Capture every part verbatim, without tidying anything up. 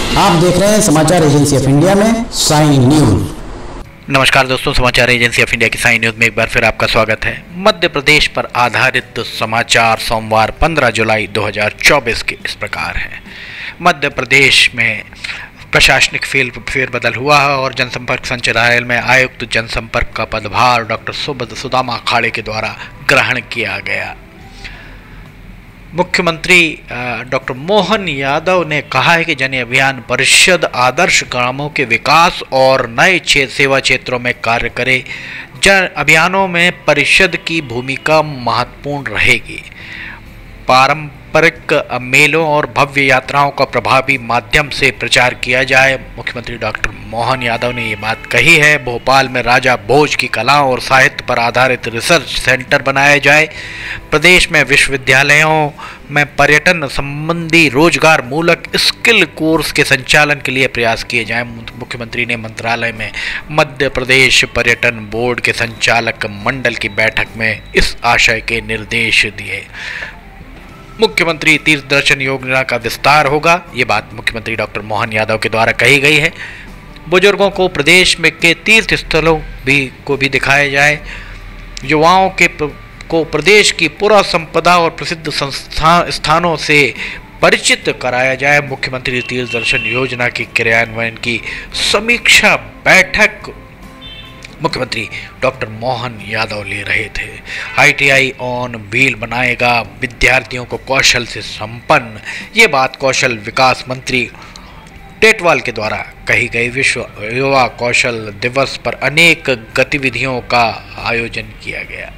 आप देख रहे हैं समाचार एजेंसी ऑफ इंडिया में साइन न्यूज। नमस्कार दोस्तों, समाचार एजेंसी ऑफ इंडिया की साइन न्यूज में एक बार फिर आपका स्वागत है। मध्य प्रदेश पर आधारित समाचार सोमवार पंद्रह जुलाई दो हज़ार चौबीस के इस प्रकार हैं। मध्य प्रदेश में प्रशासनिक फेर फेरबदल हुआ है और जनसंपर्क संचालनालय में आयुक्त जनसंपर्क का पदभार डॉक्टर सुदामा खाड़े के द्वारा ग्रहण किया गया। मुख्यमंत्री डॉक्टर मोहन यादव ने कहा है कि जन अभियान परिषद आदर्श ग्रामों के विकास और नए सेवा क्षेत्रों में कार्य करे। जन अभियानों में परिषद की भूमिका महत्वपूर्ण रहेगी। पारंपरिक मेलों और भव्य यात्राओं का प्रभावी माध्यम से प्रचार किया जाए। मुख्यमंत्री डॉक्टर मोहन यादव ने ये बात कही है। भोपाल में राजा भोज की कला और साहित्य पर आधारित रिसर्च सेंटर बनाया जाए। प्रदेश में विश्वविद्यालयों में पर्यटन संबंधी रोजगार मूलक स्किल कोर्स के संचालन के लिए प्रयास किए जाएं। मुख्यमंत्री ने मंत्रालय में मध्य प्रदेश पर्यटन बोर्ड के संचालक मंडल की बैठक में इस आशय के निर्देश दिए। मुख्यमंत्री तीर्थ दर्शन योजना का विस्तार होगा। ये बात मुख्यमंत्री डॉक्टर मोहन यादव के द्वारा कही गई है। बुजुर्गों को प्रदेश में के तीर्थ स्थलों भी को भी दिखाया जाए। युवाओं के को प्रदेश की पुरा संपदा और प्रसिद्ध संस्थान स्थानों से परिचित कराया जाए। मुख्यमंत्री तीर्थ दर्शन योजना की क्रियान्वयन की समीक्षा बैठक मुख्यमंत्री डॉक्टर मोहन यादव ले रहे थे। आईटीआई ऑन व्हील बनाएगा विद्यार्थियों को कौशल से संपन्न। ये बात कौशल विकास मंत्री टेटवाल के द्वारा कही गई। विश्व युवा कौशल दिवस पर अनेक गतिविधियों का आयोजन किया गया।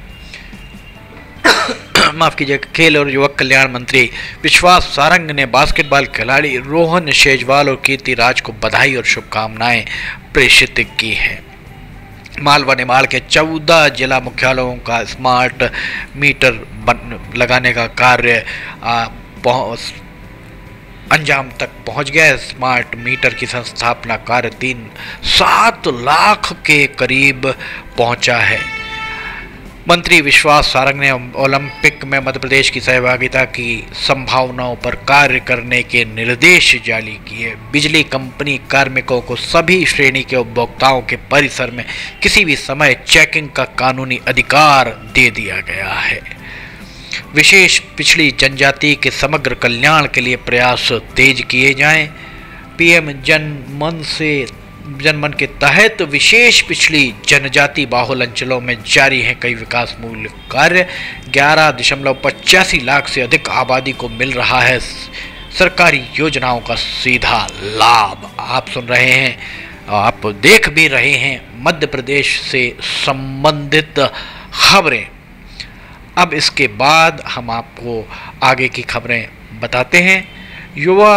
माफ कीजिए। खेल और युवक कल्याण मंत्री विश्वास सारंग ने बास्केटबॉल खिलाड़ी रोहन शेजवाल और कीर्ति राज को बधाई और शुभकामनाएं प्रेषित की हैं। मालवा निमाड़ के चौदह जिला मुख्यालयों का स्मार्ट मीटर बन लगाने का कार्य अंजाम तक पहुंच गया। स्मार्ट मीटर की संस्थापना कार्य तीन सात लाख के करीब पहुंचा है। मंत्री विश्वास सारंग ने ओलंपिक में मध्य प्रदेश की सहभागिता की संभावनाओं पर कार्य करने के निर्देश जारी किए। बिजली कंपनी कार्मिकों को सभी श्रेणी के उपभोक्ताओं के परिसर में किसी भी समय चेकिंग का कानूनी अधिकार दे दिया गया है। विशेष पिछड़ी जनजाति के समग्र कल्याण के लिए प्रयास तेज किए जाएं। पीएम जन मन से जनमन के तहत विशेष पिछड़ी जनजाति बाहुल अंचलों में जारी हैं कई विकास मूलक कार्य। ग्यारह दशमलव पचासी लाख से अधिक आबादी को मिल रहा है सरकारी योजनाओं का सीधा लाभ। आप सुन रहे हैं, आप देख भी रहे हैं मध्य प्रदेश से संबंधित खबरें। अब इसके बाद हम आपको आगे की खबरें बताते हैं। युवा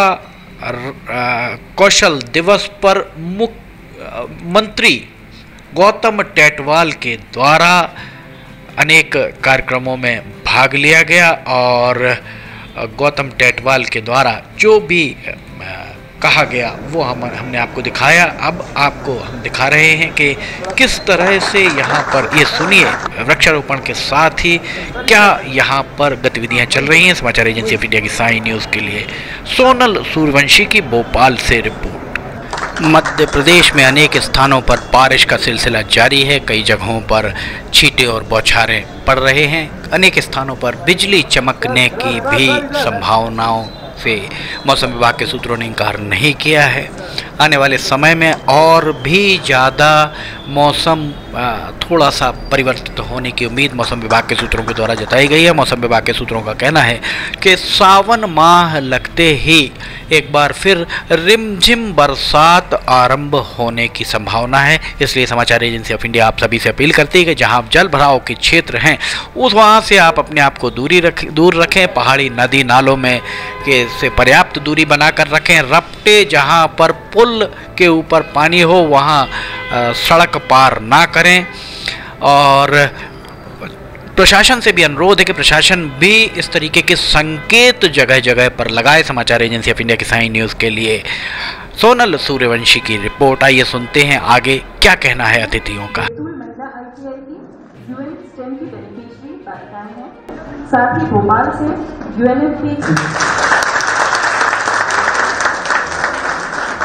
कौशल दिवस पर मुख्य मंत्री गौतम टेटवाल के द्वारा अनेक कार्यक्रमों में भाग लिया गया और गौतम टेटवाल के द्वारा जो भी कहा गया वो हम हमने आपको दिखाया। अब आपको हम दिखा रहे हैं कि किस तरह से यहाँ पर, ये सुनिए, वृक्षारोपण के साथ ही क्या यहाँ पर गतिविधियाँ चल रही हैं। समाचार एजेंसी ऑफ इंडिया की साइन न्यूज़ के लिए सोनल सूर्यवंशी की भोपाल से रिपोर्ट। मध्य प्रदेश में अनेक स्थानों पर बारिश का सिलसिला जारी है। कई जगहों पर छींटे और बौछारें पड़ रहे हैं। अनेक स्थानों पर बिजली चमकने की भी संभावनाओं से मौसम विभाग के सूत्रों ने इनकार नहीं किया है। आने वाले समय में और भी ज़्यादा मौसम थोड़ा सा परिवर्तित होने की उम्मीद मौसम विभाग के सूत्रों के द्वारा जताई गई है। मौसम विभाग के सूत्रों का कहना है कि सावन माह लगते ही एक बार फिर रिमझिम बरसात आरंभ होने की संभावना है। इसलिए समाचार एजेंसी ऑफ इंडिया आप सभी से अपील करती है कि जहां जल भराव के क्षेत्र हैं उस वहां से आप अपने आप को दूरी रख दूर रखें। पहाड़ी नदी नालों में के से पर्याप्त दूरी बनाकर रखें। रपटे जहां पर पुल के ऊपर पानी हो वहां सड़क पार ना करें। और प्रशासन से भी अनुरोध है कि प्रशासन भी इस तरीके के संकेत जगह जगह पर लगाए। समाचार एजेंसी ऑफ इंडिया की साइन न्यूज़ के लिए सोनल सूर्यवंशी की रिपोर्ट। आइए सुनते हैं आगे क्या कहना है अतिथियों का। साथ ही भोपाल से यूएनएफपी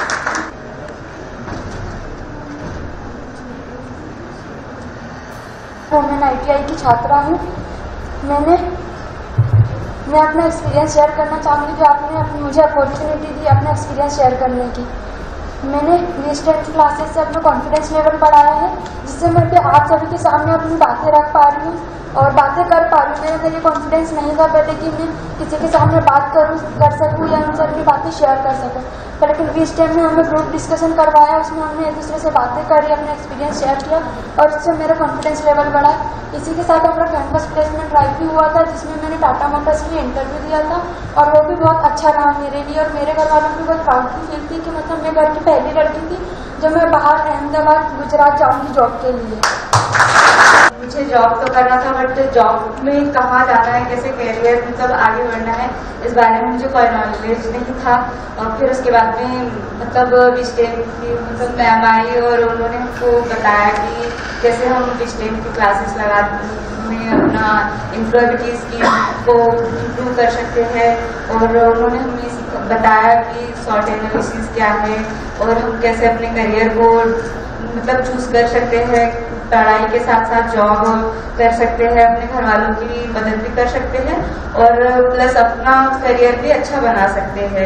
टी आई की छात्रा हूँ। मैंने मैं अपना एक्सपीरियंस शेयर करना चाहूँगी कि आपने अपनी मुझे अपॉर्चुनिटी दी अपना एक्सपीरियंस शेयर करने की। मैंने नेक्स्ट टेंथ क्लासेस से अपना कॉन्फिडेंस लेवल बढ़ाया है, जिससे मैं भी आप सभी के सामने अपनी बातें रख पा रही हूँ और बातें कर पा रही हूँ। मेरे अंदर ये कॉन्फिडेंस नहीं था पहले कि मैं किसी के सामने बात करूँ कर सकूँ या उनसे अपनी बातें शेयर कर सकूँ, पर लेकिन इस टाइम में हमने ग्रुप डिस्कशन करवाया, उसमें हमने एक दूसरे से बातें करी, अपना एक्सपीरियंस शेयर किया और इससे मेरा कॉन्फिडेंस लेवल बढ़ा। इसी के साथ हमारा कैंपस प्लेसमेंट ड्राइव भी हुआ था, जिसमें मैंने टाटा मोटर्स के लिए इंटरव्यू दिया था और वो भी बहुत अच्छा रहा मेरे लिए और मेरे घर वालों को भी बहुत प्राउड की फील थी कि मतलब मैं घर की पहली लड़की थी जो मैं बाहर अहमदाबाद गुजरात जाऊँगी जॉब के लिए। मुझे जॉब तो करना था, बट जॉब में कहाँ जाना है, कैसे करियर मतलब आगे बढ़ना है, इस बारे में मुझे कोई नॉलेज नहीं था। और फिर उसके बाद में मतलब विस्टेम की मतलब मैम आई और उन्होंने हमको बताया कि कैसे हम विस्टेम की क्लासेस लगा में अपना एम्प्लॉयबिलिटी स्किल को इम्प्रूव कर सकते हैं और उन्होंने हमें बताया कि शॉर्ट एनालिसिस क्या है और हम कैसे अपने करियर को मतलब चूज कर सकते हैं, पढ़ाई के साथ साथ जॉब कर सकते हैं, अपने घर वालों की मदद भी कर सकते हैं और प्लस अपना करियर भी अच्छा बना सकते हैं।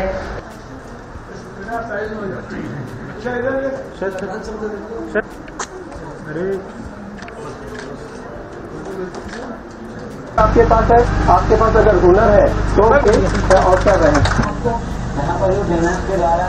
आपके पास है, आपके पास अगर हुनर है तो और क्या रहे यहाँ पर मेहनत के द्वारा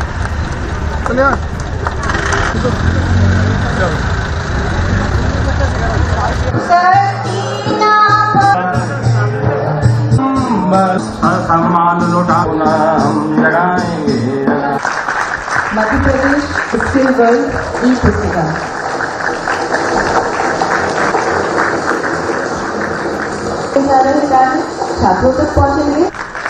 सम्मान लौटाना हम जगाएंगे। मध्य प्रदेश स्किल वर्ल्ड ई पुस्तिका छात्रों तक पहुंचेंगे।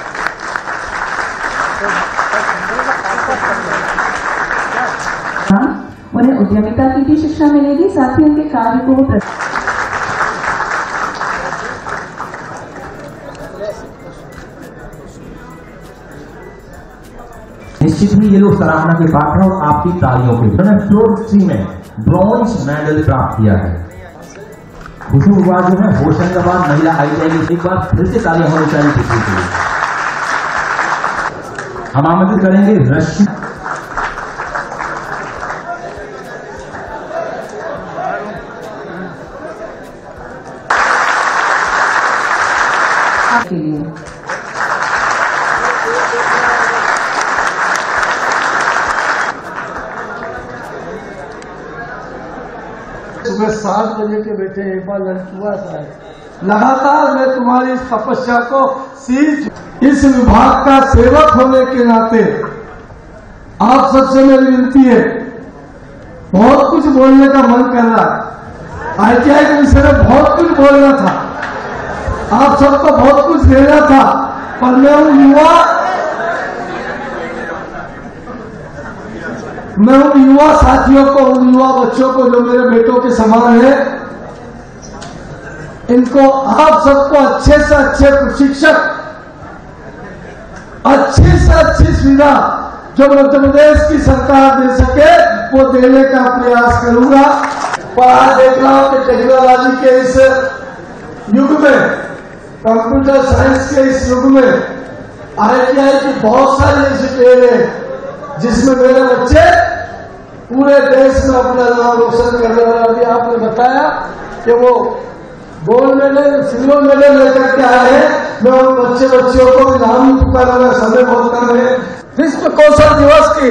उन्हें उद्यमिता की भी शिक्षा मिलेगी, साथ ही उनके कार्य को निश्चित ही ये लोग सराहना के पात्र हैं और आपकी तालियों के उन्होंने फ्लोर थ्री में ब्रॉन्ज मेडल प्राप्त किया है। खुशबू हुआ जो है होशंगाबाद महिला आई टी आई, एक बार फिर से तालियां होनी चाहिए खुशबू के लिए। हम आमंत्रित करेंगे रश्मि के लिए। सुबह सात बजे के बैठे एक बार लंच हुआ था। लगातार मैं तुम्हारी तपस्या को सीख इस विभाग का सेवक होने के नाते आप सबसे मेरी विनती है, बहुत कुछ बोलने का मन कर रहा है। आई टी आई के विषय में बहुत कुछ बोलना था, आप सबको बहुत कुछ देना था, पर मैं उन युवा मैं उन युवा साथियों को, उन युवा बच्चों को जो मेरे बेटों के समान है, इनको आप सबको अच्छे से अच्छे प्रशिक्षक, अच्छी से अच्छी सुविधा जो मध्य प्रदेश की सरकार दे सके वो देने का प्रयास करूंगा। पर आज देख रहा हूं कि टेक्नोलॉजी के इस युग में, कंप्यूटर साइंस के इस युग में आई टी आई की बहुत सारी ऐसी ट्रेन है जिसमें मेरे बच्चे पूरे देश में अपना नाम रोशन कर रहे हैं। अभी आपने बताया कि वो गोल्ड मेडल, सिल्वर मेडल लेकर के आए हैं। मैं उन बच्चे बच्चियों को भी नाम ही पुकारूंगा, समय बहुत कम है। विश्व कौशल दिवस की,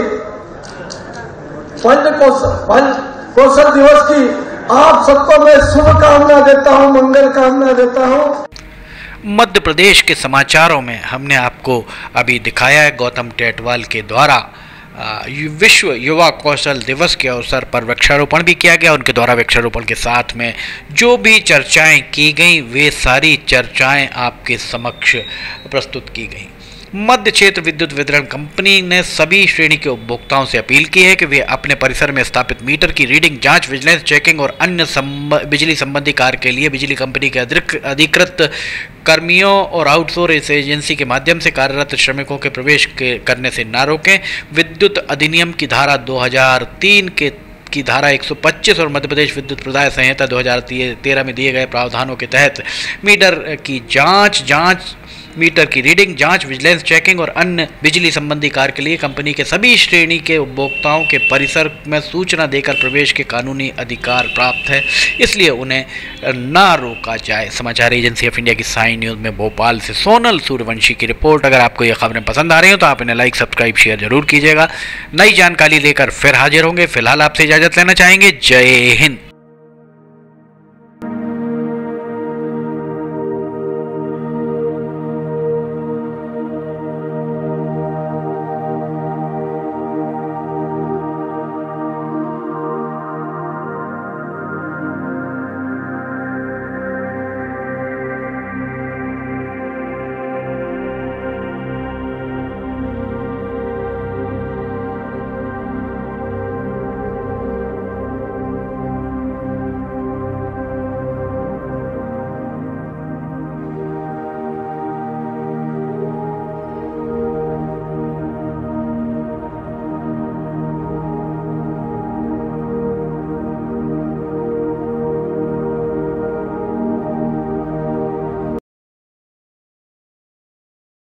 पंच कौशल कौशल दिवस की आप सबको मैं शुभकामना देता हूँ, मंगल कामना देता हूँ। मध्य प्रदेश के समाचारों में हमने आपको अभी दिखाया है गौतम टेटवाल के द्वारा विश्व युवा कौशल दिवस के अवसर पर वृक्षारोपण भी किया गया। उनके द्वारा वृक्षारोपण के साथ में जो भी चर्चाएं की गई वे सारी चर्चाएं आपके समक्ष प्रस्तुत की गई। मध्य क्षेत्र विद्युत वितरण कंपनी ने सभी श्रेणी के उपभोक्ताओं से अपील की है कि वे अपने परिसर में स्थापित मीटर की रीडिंग, जांच, विजिलेंस, चेकिंग और अन्य बिजली संबंधी कार्य के लिए बिजली कंपनी के अधिकृत कर्मियों और आउटसोर्स एजेंसी के माध्यम से कार्यरत श्रमिकों के प्रवेश के करने से न रोकें। विद्युत अधिनियम की धारा दो हज़ार तीन के की धारा एक सौ पच्चीस और मध्य प्रदेश विद्युत प्रदाय संहिता दो हज़ार तेरह में दिए गए प्रावधानों के तहत मीटर की जांच जांच मीटर की रीडिंग, जांच, विजिलेंस, चेकिंग और अन्य बिजली संबंधी कार्य के लिए कंपनी के सभी श्रेणी के उपभोक्ताओं के परिसर में सूचना देकर प्रवेश के कानूनी अधिकार प्राप्त है, इसलिए उन्हें ना रोका जाए। समाचार एजेंसी ऑफ इंडिया की साइन न्यूज़ में भोपाल से सोनल सूर्यवंशी की रिपोर्ट। अगर आपको ये खबरें पसंद आ रही हो तो आप इन्हें लाइक, सब्सक्राइब, शेयर जरूर कीजिएगा। नई जानकारी लेकर फिर हाजिर होंगे। फिलहाल आपसे इजाजत लेना चाहेंगे। जय हिंद।